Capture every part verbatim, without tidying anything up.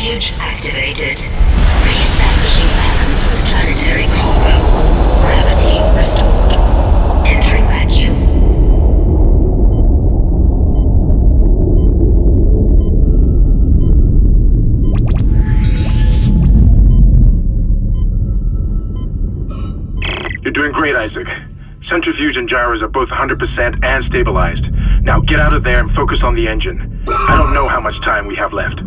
Centrifuge activated. Re-establishing balance with planetary combo. Gravity restored. Entering vacuum. You're doing great, Isaac. Centrifuge and gyros are both one hundred percent and stabilized. Now get out of there and focus on the engine. I don't know how much time we have left.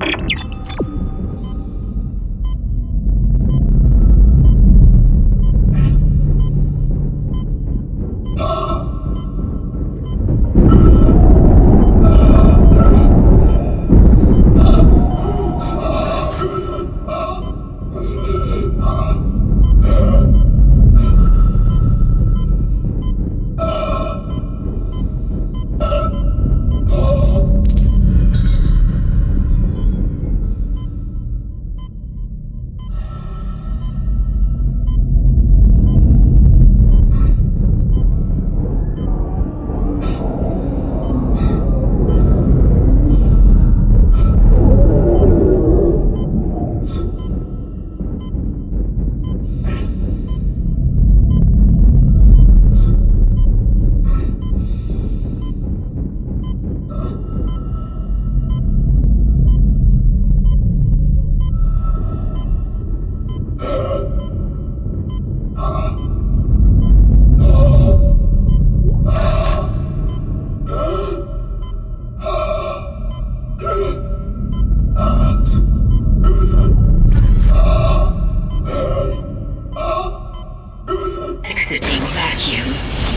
Exiting vacuum.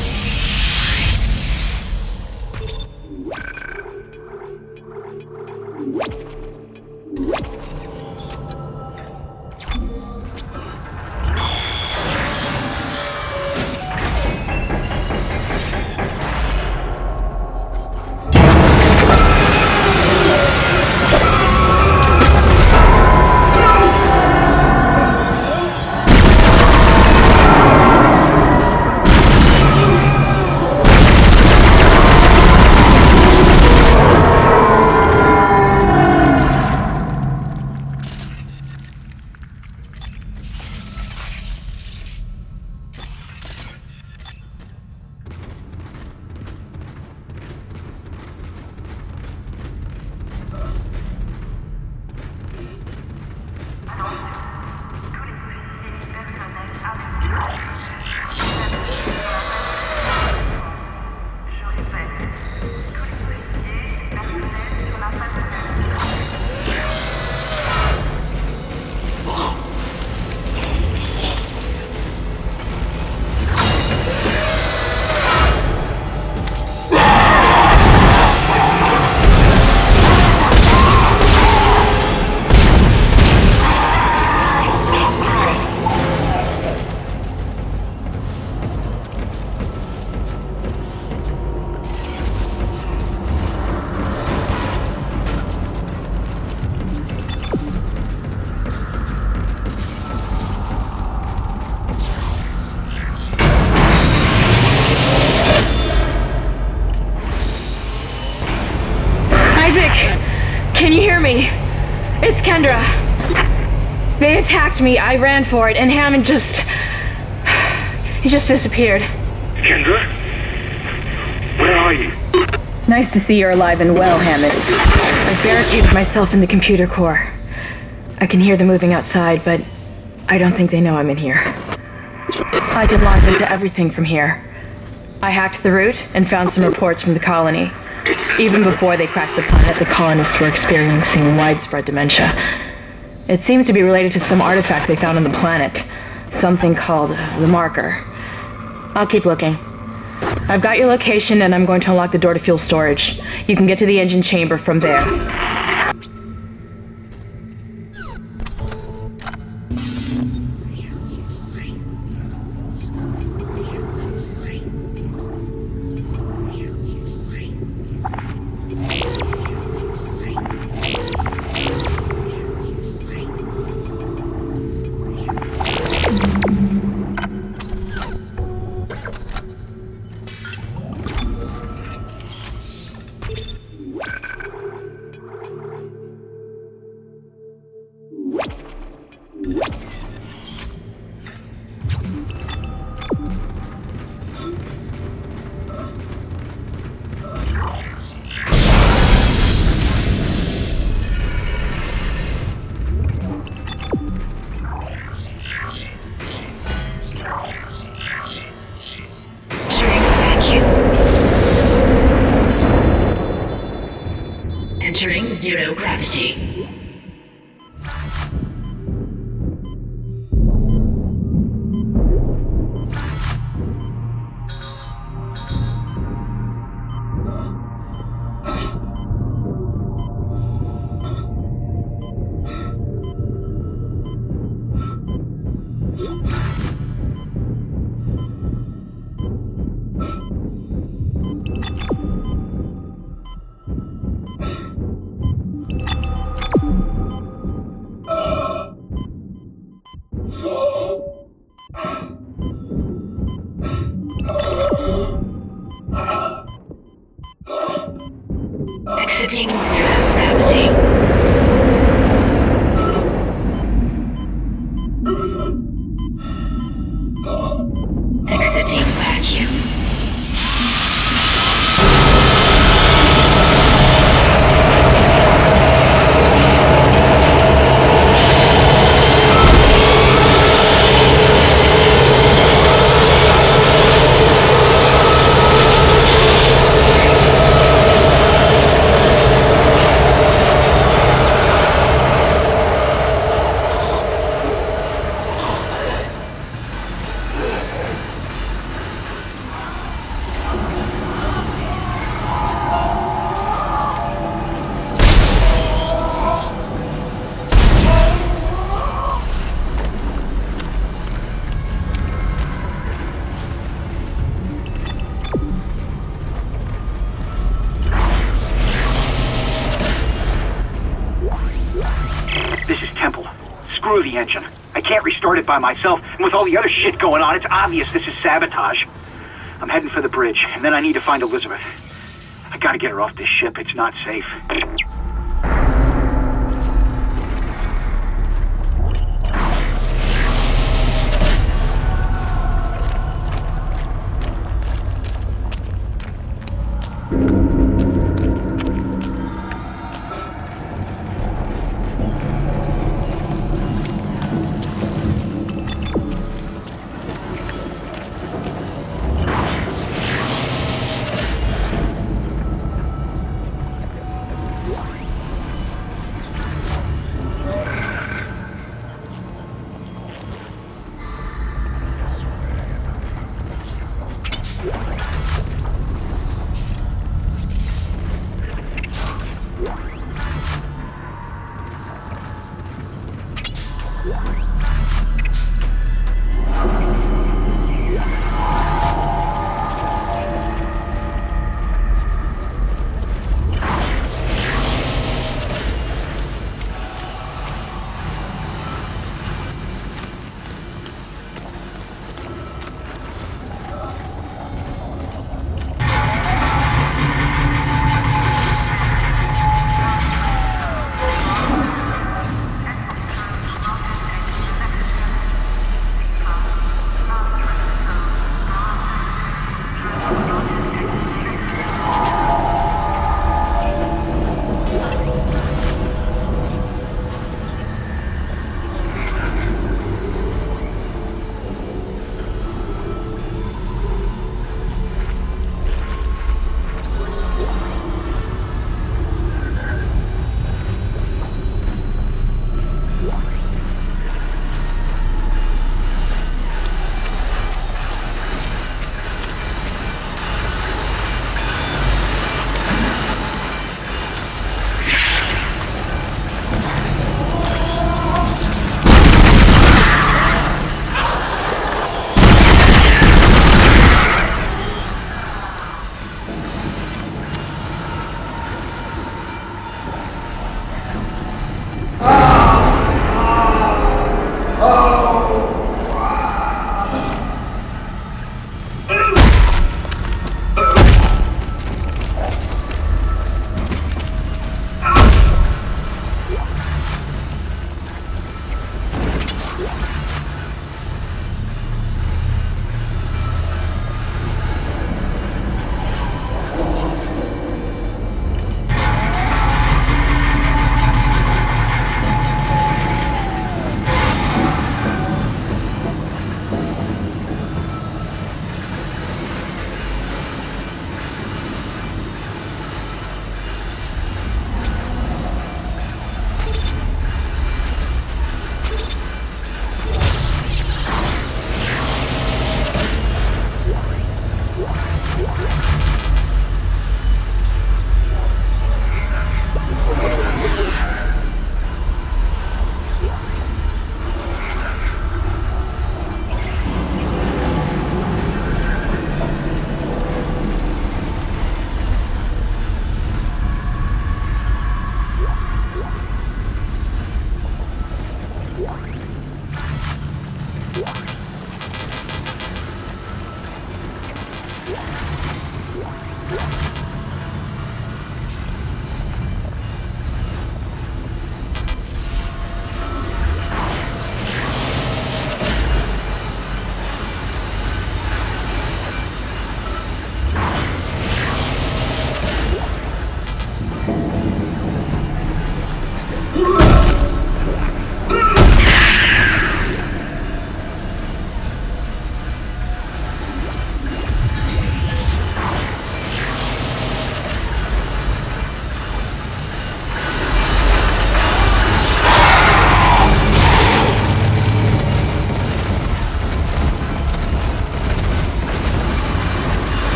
Can you hear me? It's Kendra. They attacked me, I ran for it, and Hammond just... he just disappeared. Kendra? Where are you? Nice to see you're alive and well, Hammond. I've barricaded myself in the computer core. I can hear them moving outside, but I don't think they know I'm in here. I can launch into everything from here. I hacked the route and found some reports from the colony. Even before they cracked the planet, the colonists were experiencing widespread dementia. It seems to be related to some artifact they found on the planet. Something called the Marker. I'll keep looking. I've got your location and I'm going to unlock the door to fuel storage. You can get to the engine chamber from there. Entering zero gravity. Exiting zero gravity. Exiting vacuum. Screw the engine. I can't restart it by myself, and with all the other shit going on, it's obvious this is sabotage. I'm heading for the bridge, and then I need to find Elizabeth. I gotta get her off this ship. It's not safe.